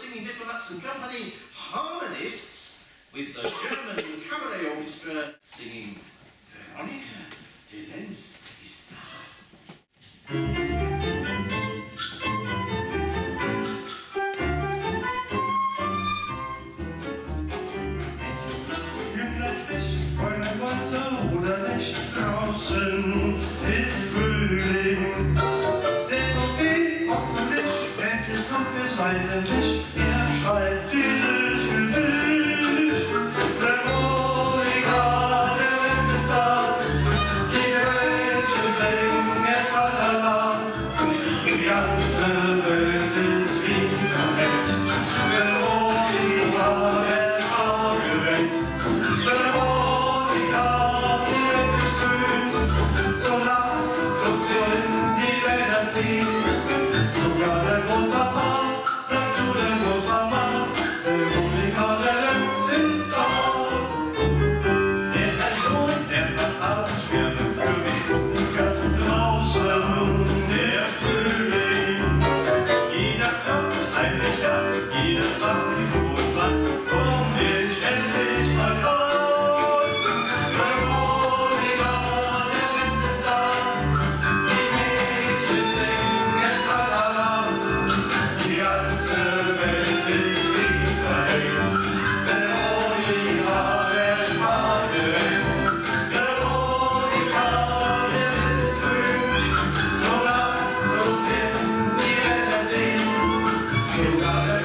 singing diplomats and company harmonists with the German Cabaret Orchestra singing Veronika de Lenz ist da. Fräulein Wollte oder nicht draußen ist Frühling. Der Buffet hoffentlich brennt es noch für seine Licht. Er schreibt dieses Gedicht. Veronika, der Lenz ist da. Die Mädchen singen tralala. Die ganze Welt ist wie verhext. Veronika, der Tage wächst. Sogar der Großpapa sagt zu der Großmama, Veronika, der Lenz ist da. Der Sohn, der macht alles schwer mit Veronika. Draußen der Frühling. Jeder klopft heimlich an, jeder fragt sich wo und wann, komm ich endlich mal dran. Veronika, der Lenz ist da. Sogar